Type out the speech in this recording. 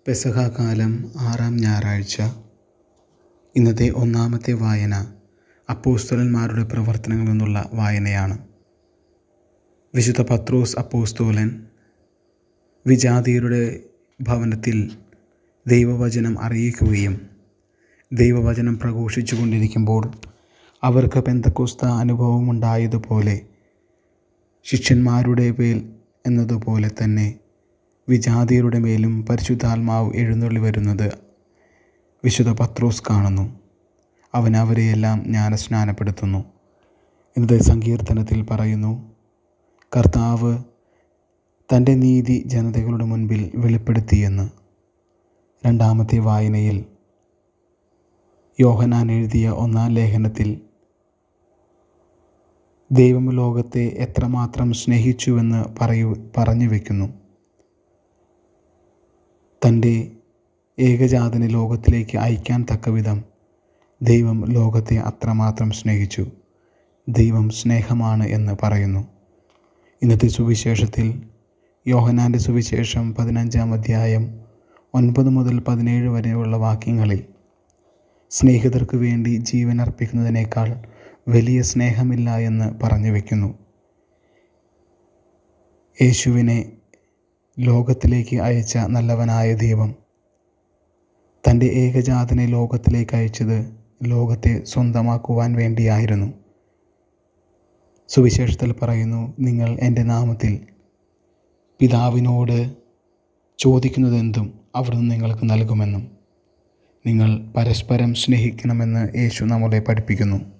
പെസഹ കാലം 6-ാം ഞായറാഴ്ച. ഇന്നത്തെ ഒന്നാമത്തെ വായന അപ്പോസ്തലന്മാരുടെ പ്രവർത്തനങ്ങളിൽ നിന്നുള്ള വായനയാണ്. വിശുദ്ധ പത്രോസ് അപ്പോസ്തലൻ വിജാതീയരുടെ ഭവനത്തിൽ ദൈവവചനം അറിയിക്കുകയും ദൈവവചനം പ്രഘോഷിച്ചു കൊണ്ടിരിക്കുമ്പോൾ അവർക്ക് പെന്തക്കോസ്ത അനുഭവമുണ്ടായതുപോലെ ശിഷ്യന്മാരുടെ മേൽ എന്നതുപോലെ തന്നെ വിജാതീയരുടെ മേലും പരിശുദ്ധാത്മാവ് എഴുന്നള്ളി വരുന്നത് വിശുദ്ധ പത്രോസ് കാണുന്നു. അവൻ അവരെയെല്ലാം ജ്ഞാനസ്നാനപ്പെടുത്തുന്നു. ഇന്നത്തെ സങ്കീർത്തനത്തിൽ പറയുന്നു, കർത്താവ് തൻ്റെ നീതി ജനതകളുടെ മുൻപിൽ വെളിപ്പെടുത്തിയെന്ന്. രണ്ടാമത്തെ വായനയിൽ യോഹന്നാൻ എഴുതിയ 1-ാം ലേഖനത്തിൽ ദൈവം ലോകത്തെ എത്രമാത്രം സ്നേഹിച്ചുവെന്ന് പറഞ്ഞു വയ്ക്കുന്നു. തൻ്റെ ഏകജാതനെ ലോകത്തിലേക്ക് അയക്കാൻ തക്കവിധം ദൈവം ലോകത്തെ അത്രമാത്രം സ്നേഹിച്ചു. ദൈവം സ്നേഹമാണ് എന്ന് പറയുന്നു. ഇന്നത്തെ സുവിശേഷത്തിൽ യോഹന്നാൻ്റെ സുവിശേഷം 15-ാം അധ്യായം 9 മുതൽ 17 വരെയുള്ള വാക്യങ്ങളിൽ സ്നേഹിതർക്ക് വേണ്ടി ജീവൻ അർപ്പിക്കുന്നതിനേക്കാൾ വലിയ സ്നേഹമില്ല എന്ന് പറഞ്ഞു വയ്ക്കുന്നു. യേശുവിനെ ലോകത്തിലേക്ക് അയച്ച നല്ലവനായ ദൈവം തൻ്റെ ഏകജാതനെ ലോകത്തിലേക്ക് അയച്ചത് ലോകത്തെ സ്വന്തമാക്കുവാൻ വേണ്ടിയായിരുന്നു. സുവിശേഷത്തിൽ പറയുന്നു, നിങ്ങൾ എൻ്റെ നാമത്തിൽ പിതാവിനോട് ചോദിക്കുന്നതെന്തും അവിടുന്ന് നിങ്ങൾക്ക് നൽകുമെന്നും നിങ്ങൾ പരസ്പരം സ്നേഹിക്കണമെന്ന് യേശു നമ്മളെ പഠിപ്പിക്കുന്നു.